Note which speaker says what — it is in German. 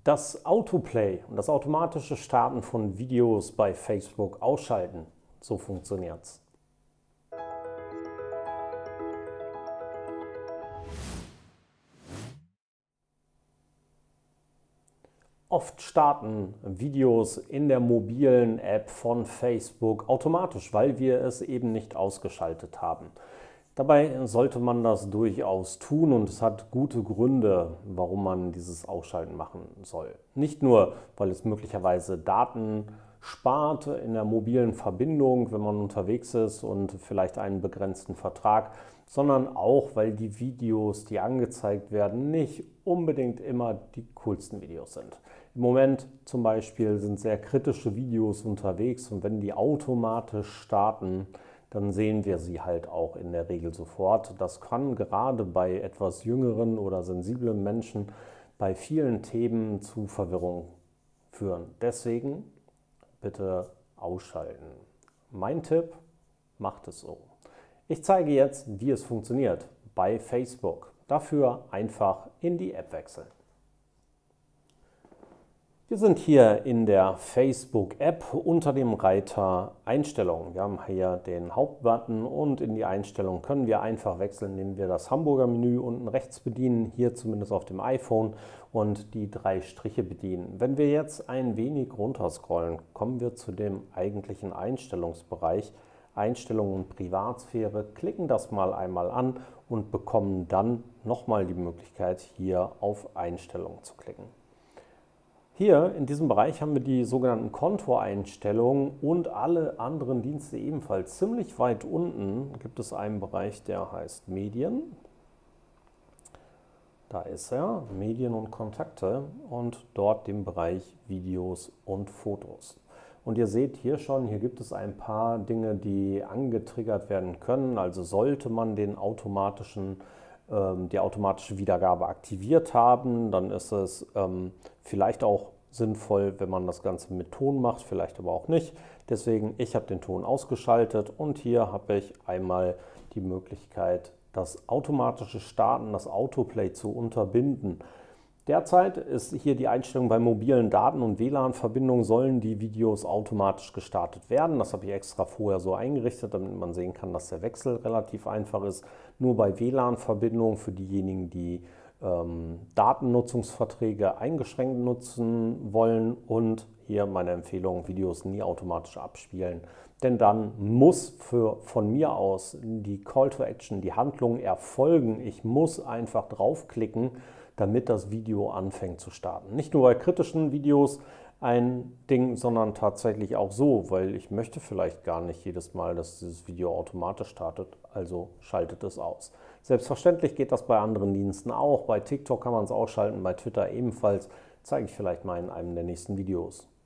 Speaker 1: Das Autoplay und das automatische Starten von Videos bei Facebook ausschalten. So funktioniert's. Oft starten Videos in der mobilen App von Facebook automatisch, weil wir es eben nicht ausgeschaltet haben. Dabei sollte man das durchaus tun und es hat gute Gründe, warum man dieses Ausschalten machen soll. Nicht nur, weil es möglicherweise Daten spart in der mobilen Verbindung, wenn man unterwegs ist und vielleicht einen begrenzten Vertrag, sondern auch, weil die Videos, die angezeigt werden, nicht unbedingt immer die coolsten Videos sind. Im Moment zum Beispiel sind sehr kritische Videos unterwegs und wenn die automatisch starten, dann sehen wir sie halt auch in der Regel sofort. Das kann gerade bei etwas jüngeren oder sensiblen Menschen bei vielen Themen zu Verwirrung führen. Deswegen bitte ausschalten. Mein Tipp, macht es so. Ich zeige jetzt, wie es funktioniert bei Facebook. Dafür einfach in die App wechseln. Wir sind hier in der Facebook-App unter dem Reiter Einstellungen. Wir haben hier den Hauptbutton und in die Einstellungen können wir einfach wechseln, indem wir das Hamburger Menü unten rechts bedienen, hier zumindest auf dem iPhone, und die 3 Striche bedienen. Wenn wir jetzt ein wenig runterscrollen, kommen wir zu dem eigentlichen Einstellungsbereich, Einstellungen und Privatsphäre, klicken das mal einmal an und bekommen dann nochmal die Möglichkeit, hier auf Einstellungen zu klicken. Hier in diesem Bereich haben wir die sogenannten Kontoeinstellungen und alle anderen Dienste ebenfalls. Ziemlich weit unten gibt es einen Bereich, der heißt Medien. Da ist er, Medien und Kontakte, und dort den Bereich Videos und Fotos. Und ihr seht hier schon, hier gibt es ein paar Dinge, die angetriggert werden können. Also sollte man die automatische Wiedergabe aktiviert haben, dann ist es vielleicht auch sinnvoll, wenn man das Ganze mit Ton macht, vielleicht aber auch nicht. Deswegen, ich habe den Ton ausgeschaltet und hier habe ich einmal die Möglichkeit, das automatische Starten, das Autoplay zu unterbinden. Derzeit ist hier die Einstellung: bei mobilen Daten und WLAN-Verbindungen sollen die Videos automatisch gestartet werden. Das habe ich extra vorher so eingerichtet, damit man sehen kann, dass der Wechsel relativ einfach ist. Nur bei WLAN-Verbindungen für diejenigen, die Datennutzungsverträge eingeschränkt nutzen wollen, und hier meine Empfehlung: Videos nie automatisch abspielen. Denn dann muss von mir aus die Call to Action, die Handlung erfolgen. Ich muss einfach draufklicken, damit das Video anfängt zu starten. Nicht nur bei kritischen Videos ein Ding, sondern tatsächlich auch so, weil ich möchte vielleicht gar nicht jedes Mal, dass dieses Video automatisch startet, also schaltet es aus. Selbstverständlich geht das bei anderen Diensten auch. Bei TikTok kann man es ausschalten, bei Twitter ebenfalls. Zeige ich vielleicht mal in einem der nächsten Videos.